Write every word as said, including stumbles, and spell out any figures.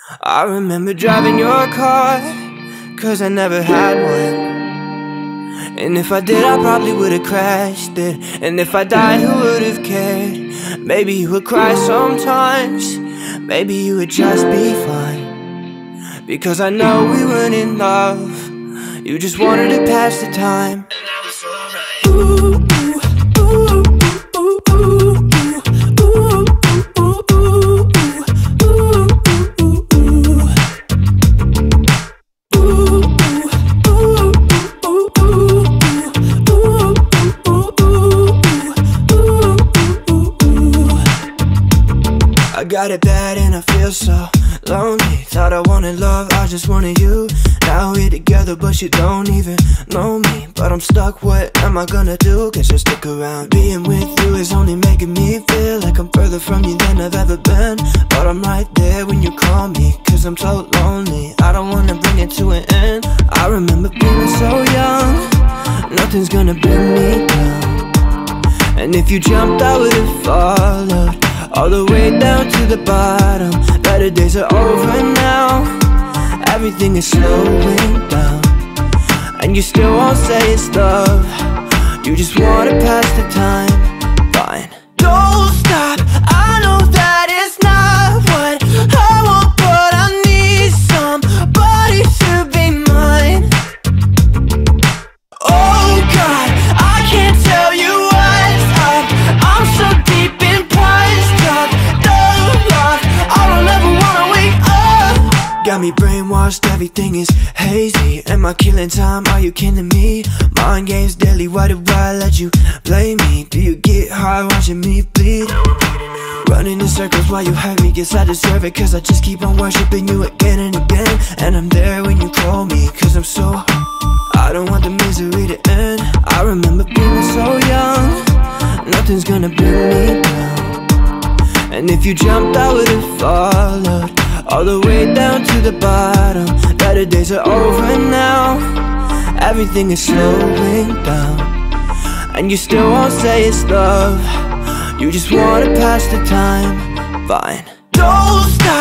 I remember driving your car, cause I never had one. And if I did, I probably would've crashed it. And if I died, who would've cared? Maybe you would cry sometimes, maybe you would just be fine. Because I know we weren't in love, you just wanted to pass the time. And that was alright. Ooh, ooh, ooh, ooh, ooh, ooh. I got it bad and I feel so lonely. Thought I wanted love, I just wanted you. Now we're together but you don't even know me. But I'm stuck, what am I gonna do? Guess I'll stick around. Being with you is only making me feel like I'm further from you than I've ever been. But I'm right there when you call me, cause I'm so lonely. I don't wanna bring it to an end. I remember being so young, nothing's gonna bring me down. And if you jumped I would've followed, all the way down to the bottom. Better days are over now, everything is slowing down. And you still won't say it's love, you just wanna pass the time. Fine. Don't stop, I know that it's not what I want, but I need somebody to be mine. Oh God, I can't tell you what's up, I'm so deep in got me brainwashed, everything is hazy. Am I killing time? Are you kidding me? Mind games daily, why do I let you play me? Do you get high watching me bleed? Running in circles while you hurt me, guess I deserve it. Cause I just keep on worshipping you again and again. And I'm there when you call me, cause I'm so, I don't want the misery to end. I remember being so young, nothing's gonna bring me down. And if you jumped I would've followed, all the way down to the bottom. Better days are over now, everything is slowing down. And you still won't say it's love, you just wanna pass the time. Fine. Don't stop.